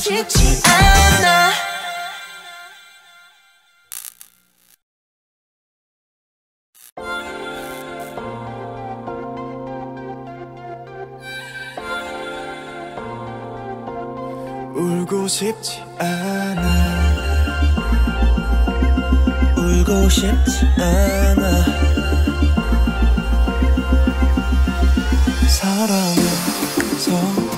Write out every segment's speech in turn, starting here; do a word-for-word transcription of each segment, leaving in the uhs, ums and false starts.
싶지 않아. 울고 싶지 않아. 울고 싶지 않아. 사랑해서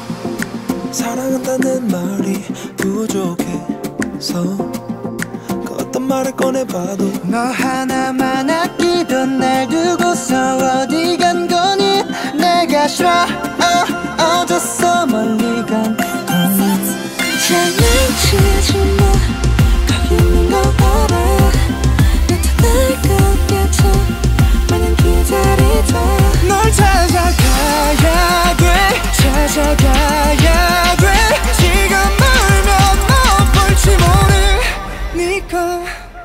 사랑한다는 말이 부족해서 그 어떤 말을 꺼내봐도 너 하나만 아끼던 날 두고서 어디 간 거니. 내가 싫어 어, 어졌어 멀리 간 거니. 장난치지 마. 거기 있는 거 알아. 나타날 것 같아. 마냥 기다리다. 널 찾아가야 돼. 찾아가야 돼. 지금 울면 못 볼지 모르니까.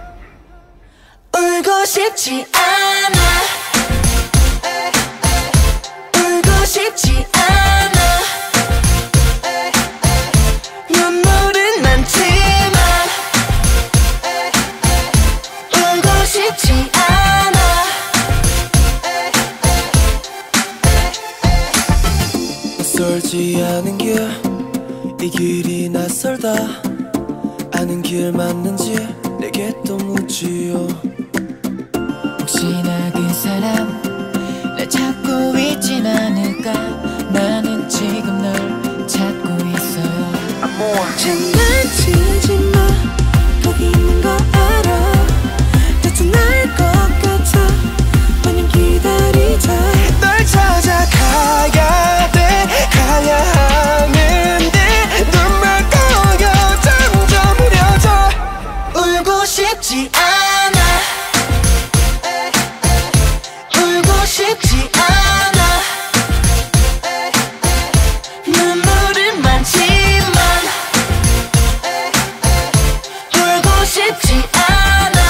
울고 싶지 않아. 울고 싶지 않아. 눈물은 많지만 울고 싶지 않아. 낯설지 않은 길, 이 길이 낯설다. 아는 길 맞는지 내게 또 묻지요. 혹시나 그 사람 날 찾고 있진 않을까. 나는 지금 널 찾고 있어요. 장난치지 마. 거기 있는 거 알아. 나타날 것 같아. 마냥 기다리자. 널 찾아가야 돼. 가야 하는데 눈물 고여 점점 흐려져. 울고 싶지 않아. 울고 싶지 않아. 눈물은 많지만 울고 싶지 않아.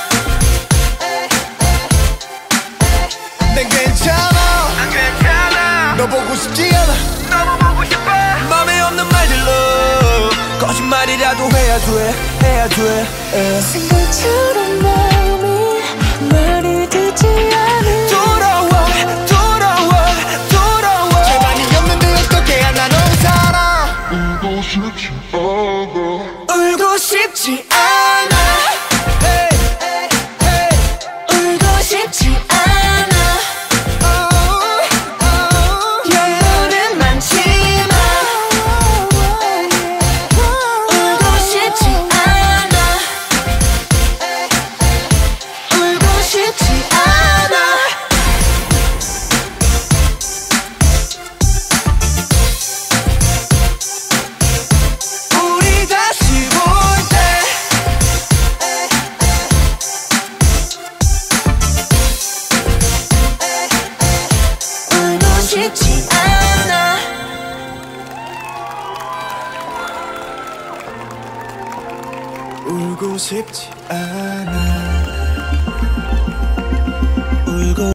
난 괜찮아. 난 괜찮아. 너 보고 싶지 않아. 너무 보고 싶어. 맘에 없는 말들로 거짓말이라도 해야 돼. 해야 돼. 에. 생각처럼 마음이 말을 듣지 않은. 돌아와 돌아와 돌아와. 제발 네 없는데 어떻게 하나 넌 살아. 울고 싶지 않아. 울고 싶지 않아. 울고 싶지 않아. 눈물은 많지만 울고 싶지 않아. 울고 싶지 않아. 우리 다시 볼 때 울고 싶지 않아. 울고 싶지 않아.